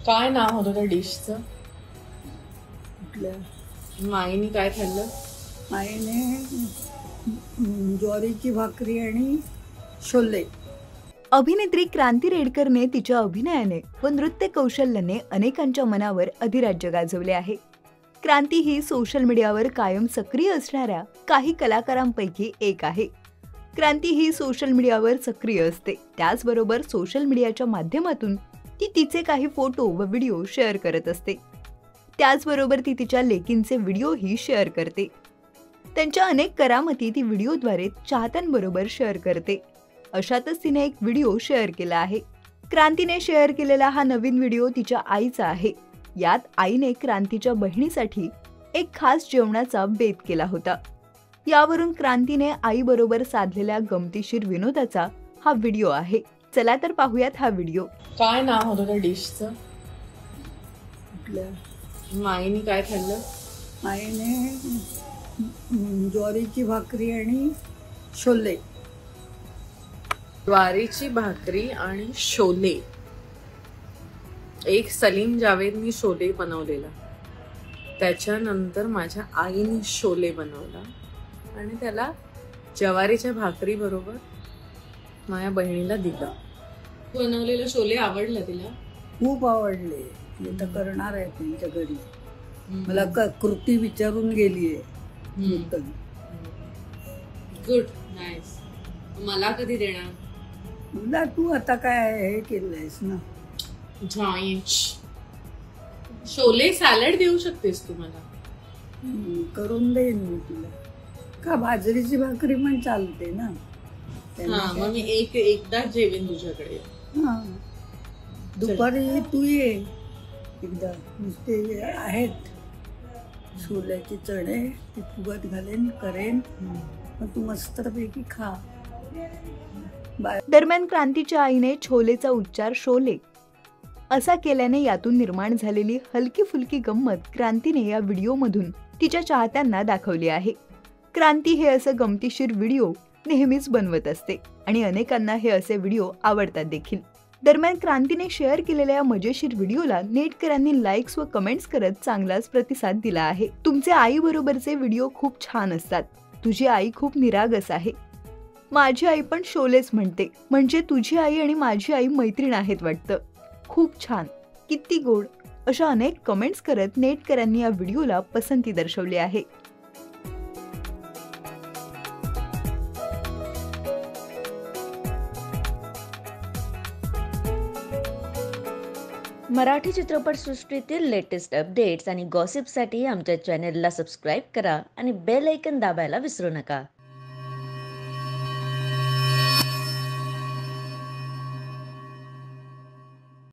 काय नाव होतं त्या डिशचं? कुठल्या माईने काय खाल्लं? आईने ज्वारीची भाकरी आणि छोले. अभिनेत्री क्रांती रेडकरने तिच्या अभिनयाने व नृत्य कौशल्याने अनेकांच्या मनावर अधिराज्य गाजवले आहे. क्रांती ही सोशल मीडियावर कायम सक्रिय असणाऱ्या काही कलाकारांपैकी एक आहे. क्रांती ही सोशल मीडियावर सक्रिय असते, त्याचबरोबर सोशल मीडियाच्या माध्यमातून ती तिचे काही फोटो व व्हिडिओ शेअर करत असते. त्याचबरोबर ती तिच्या लेकींचे व्हिडिओही शेअर करते. त्यांच्या अनेक करामती ती व्हिडिओद्वारे चाहत्यांबरोबर शेअर करते. अशातच तिने एक व्हिडिओ शेअर केला आहे. क्रांतीने शेअर केलेला हा नवीन व्हिडिओ तिच्या आईचा आहे. यात आईने क्रांतीच्या बहिणीसाठी एक खास जेवणाचा बेत केला होता. यावरून क्रांतीने आईबरोबर साधलेल्या गमतीशीर विनोदाचा हा व्हिडिओ आहे. चला तर पाहूयात हा व्हिडिओ. काय नाव होतं त्या डिशचं? कुठल्या माईने काय खाल्लं? आईने ज्वारीची भाकरी आणि छोले. ज्वारीची भाकरी आणि शोले. एक सलीम जावेदनी शोले बनवलेला, त्याच्यानंतर माझ्या आईने शोले बनवला आणि त्याला ज्वारीच्या भाकरी बरोबर माझ्या बहिणीला दिलं. बनवलेलं शोले आवडलं तिला? खूप आवडले. मी तर करणार आहे त्यांच्या घरी. मला कृती विचारून गेली आहे. Good, nice. मला कधी देणार? तुला तू आता काय हे केलंयस ना, जॉईंट शोले सॅलड देऊ शकतेस तू मला? करून देईन मी तुला. का बाजरीची भाकरी पण चालते ना. हा, मग मी एकदा जेवेन तुझ्याकडे. हा, दुपारी तू ये एकदा. नुसते आहेत छोल्याचे चणे, ते फुगत घालेन, करेन, मग तू मस्तपैकी खा. दरम्यान क्रांतीच्या आईने छोलेचा उच्चार शोले असा केल्याने यातून निर्माण झालेली हलकी फुलकी गंमत क्रांतीने या व्हिडिओमधून तिच्या चाहत्यांना दाखवली आहे. क्रांती हे असं गमतीशीर व्हिडिओ नेहमीच बनवत असते आणि अनेकांना हे असे व्हिडिओ आवडतात देखील. दरम्यान क्रांतीने शेअर केलेल्या या मजेशीर व्हिडिओला नेटकरांनी लाईक्स व कमेंट्स करत चांगलाच प्रतिसाद दिला आहे. तुमचे आई बरोबरचे व्हिडिओ खूप छान असतात. तुझी आई खूप निरागस आहे. माझी आई पण शोलेच म्हणते. म्हणजे तुझी आई आणि माझी आई मैत्रीण आहेत वाटतं. खूप छान, किती गोड, अशा अनेक कमेंट्स करत नेटकरांनी या व्हिडिओला पसंती दर्शवली आहे. मराठी चित्रपटसृष्टीतील लेटेस्ट अपडेट्स आणि गॉसिपसाठी आमच्या चॅनेलला सबस्क्राईब करा आणि बेल आयकॉन दाबायला विसरू नका.